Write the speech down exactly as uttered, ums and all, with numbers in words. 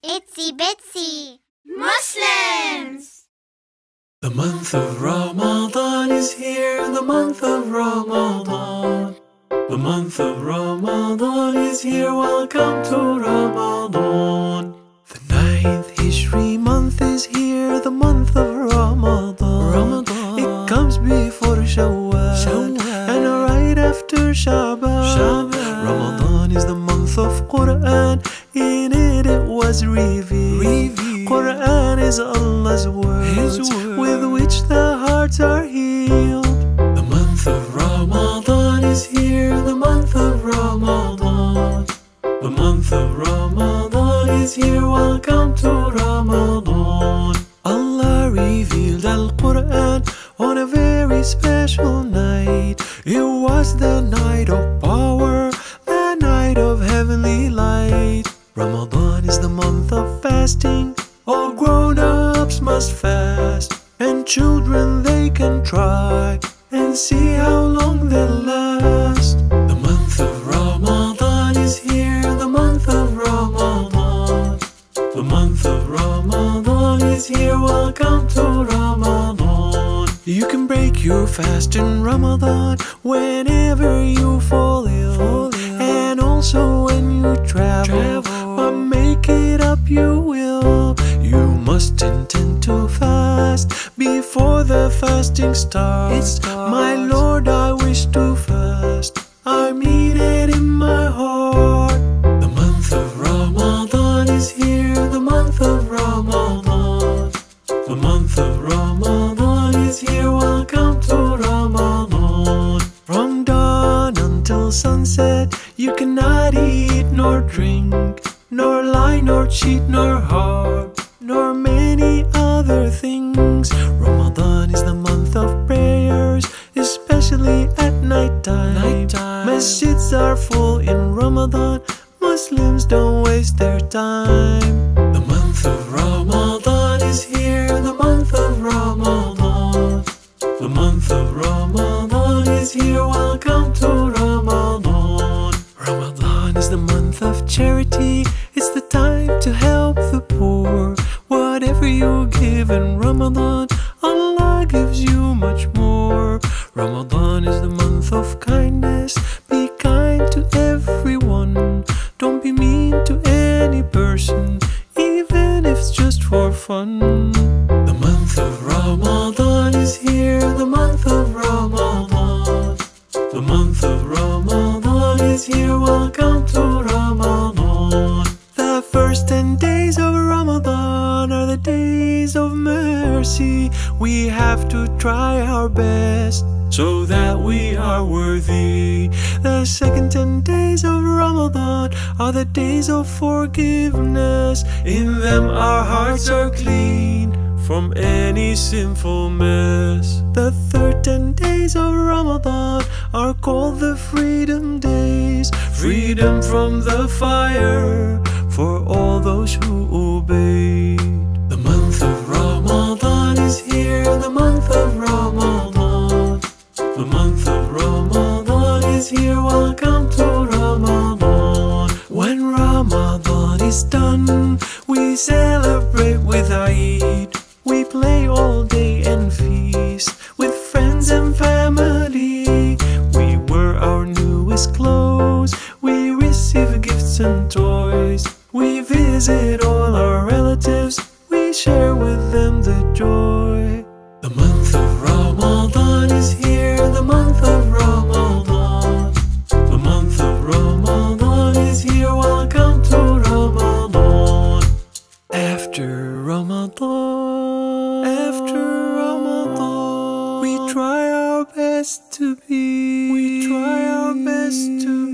Itsy Bitsy Muslims! The month of Ramadan is here, the month of Ramadan. The month of Ramadan is here, welcome to Ramadan. The ninth Hijri month is here, the month of Ramadan. Ramadan. It comes before Shawwal, Shawwal. And right after Shaban. Shaban. Ramadan is the month of Quran, in it it was revealed. revealed. Quran is Allah's words, His word, with which the hearts are healed. The month of Ramadan is here, the month of Ramadan. The month of Ramadan is here, welcome to Ramadan. Allah revealed Al-Quran on a very special night. It was the night of power, the night of heavenly light. Ramadan is the month of fasting. All grown-ups must fast, and children they can try and see how long they'll last. The month of Ramadan is here, the month of Ramadan. The month of Ramadan is here, welcome to Ramadan. You can break your fast in Ramadan whenever you fall ill, fall ill. And also when you travel, travel. But make it up you will. You must intend to fast before the fasting starts. starts. My Lord, I wish to fast, I mean it in my heart. The month of Ramadan is here, the month of Ramadan. The month of Ramadan is here, welcome to Ramadan. From dawn until sunset, you cannot eat nor drink, nor lie, nor cheat, nor harm, nor many other things. Ramadan is the month of prayers, especially at night time. Nighttime. Masjids are full in Ramadan, Muslims don't waste their time. The month of Ramadan is here, the month of Ramadan. The month of Ramadan is here, welcome to Ramadan. Ramadan is the month of charity, it's the time to help the poor. Whatever you give in Ramadan, Allah gives you much more. Ramadan is the month of kindness, be kind to everyone. Don't be mean to any person, even if it's just for fun. The month of Ramadan is here, the month of Ramadan. The month of Ramadan is here, welcome to Ramadan. The first ten days of Ramadan are the days of mercy. We have to try our best so that we are worthy. The second ten days of Ramadan are the days of forgiveness. In them our hearts are clean from any sinful mess. The third ten days of Ramadan are called the freedom days. Freedom from the fire for all those who obey. The month of Ramadan is here, the month of Ramadan. The month of Ramadan is here, welcome to Ramadan. When Ramadan is done, we celebrate with Eid. We play all day and feast with friends and family. We wear our newest clothes, we receive gifts and toys. We visit all our relatives, we share with them the joy. The month of Ramadan is here, the month of Ramadan. The month of Ramadan is here, welcome to Ramadan. After Ramadan, after Ramadan, we try our best to be, we try our best to be